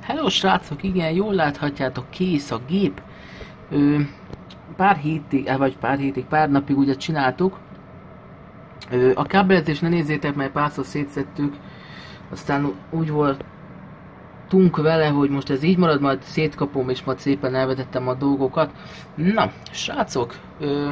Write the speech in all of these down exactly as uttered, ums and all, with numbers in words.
Hello srácok, igen, jól láthatjátok, kész a gép. Ö, pár hétig, eh, vagy pár hétig, pár napig ugye csináltuk. Ö, a kábelezést ne nézzétek, mert párszor szétszettük. Aztán úgy voltunk vele, hogy most ez így marad, majd szétkapom és majd szépen elvetettem a dolgokat. Na, srácok, ö,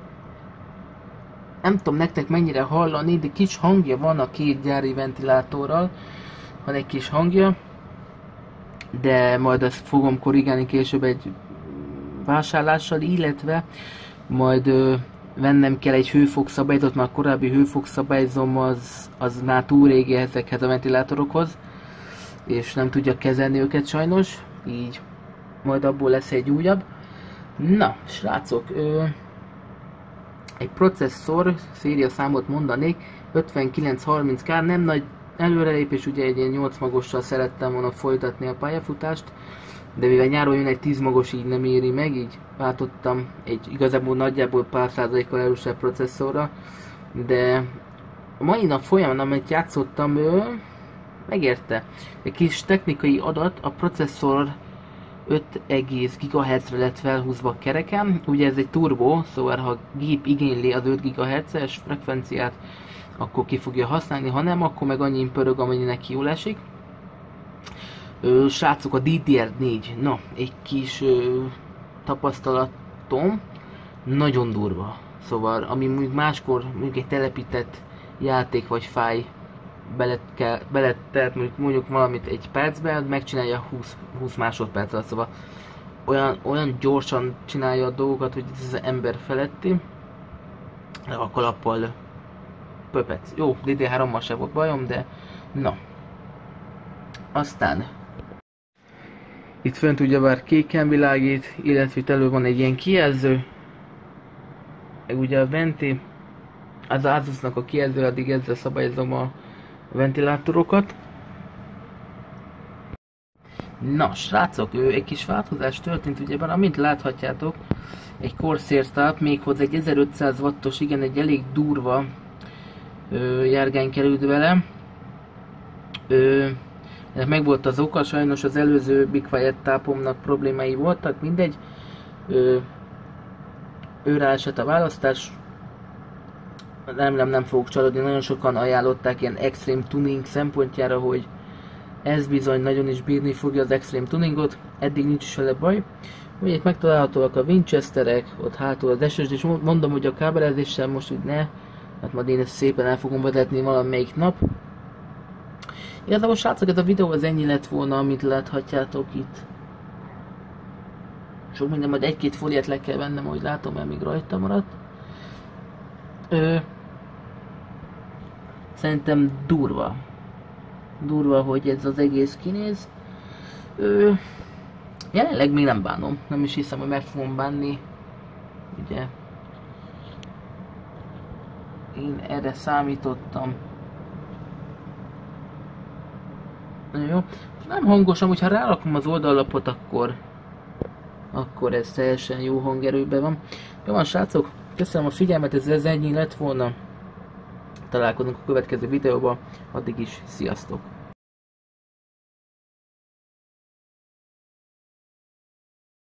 nem tudom nektek mennyire hallani, de kis hangja van a két gyári ventilátorral. Van egy kis hangja. De majd ezt fogom korrigálni később egy vásárlással, illetve majd ö, vennem kell egy hőfokszabályzót, mert a korábbi hőfokszabályzóm az, az már túl régi ezekhez a ventilátorokhoz, és nem tudja kezelni őket sajnos, így majd abból lesz egy újabb. Na, srácok, ö, egy processzor, széria számot mondanék, ötvenkilenc harminc K, nem nagy előrelépés, ugye egy ilyen nyolc magossal szerettem volna folytatni a pályafutást, de mivel nyáron jön egy tíz magos, így nem éri meg, így váltottam egy igazából nagyjából pár százalékkal erősebb processzorra, de a mai nap folyamán, amit játszottam, ő megérte. Egy kis technikai adat, a processzor öt egész gigahertzre lett felhúzva kereken, ugye ez egy turbo, szóval ha a gép igényli az öt gigahertzes frekvenciát, akkor ki fogja használni, ha nem, akkor meg annyi pörög, amennyi neki jól esik. Ö, srácok, a D D R négy, na, egy kis ö, tapasztalatom, nagyon durva. Szóval, ami mondjuk máskor mondjuk egy telepített játék vagy fáj beletelt mondjuk, mondjuk valamit egy percben, megcsinálja húsz, húsz másodperc alatt, szóval olyan, olyan gyorsan csinálja a dolgokat, hogy ez az ember feletti. A kalappal pöpec. Jó, D D R hárommal sem volt bajom, de na. Aztán itt fönt ugyebár kéken világít, illetve itt elő van egy ilyen kijelző. Meg ugye a venti, az Asusnak a kijelző, addig ezzel szabályozom a ventilátorokat. Na, srácok, egy kis változás történt, ugyebár, amint láthatjátok, egy Corsair Stab, méghozzá egy ezerötszáz wattos, igen, egy elég durva ö, járgány került vele. Ö, ennek meg volt az oka, sajnos az előző Be Quiet tápomnak problémái voltak, mindegy. Ö, őre esett a választás. Remélem nem fogok csalódni, nagyon sokan ajánlották ilyen extreme tuning szempontjára, hogy ez bizony nagyon is bírni fogja az extreme tuningot, eddig nincs is vele baj. Ugye itt megtalálhatóak a Winchesterek, ott hátul az es es dé, és mondom, hogy a kábelezéssel most úgy ne, hát majd én ezt szépen el fogom vezetni valamelyik nap. Igazából srácok, ez a videó az ennyi lett volna, amit láthatjátok itt. Sok minden, majd egy-két fóliát le kell vennem, ahogy látom, mert még rajta maradt. Ö, szerintem durva. Durva, hogy ez az egész kinéz. Ö, jelenleg még nem bánom. Nem is hiszem, hogy meg fogom bánni. Ugye. Én erre számítottam. Jó. Nem hangosan, hogyha rárakom az oldallapot, akkor akkor ez teljesen jó hangerőben van. Jó van, srácok, köszönöm a figyelmet, ez, ez ennyi lett volna. Találkozunk a következő videóban, addig is, sziasztok!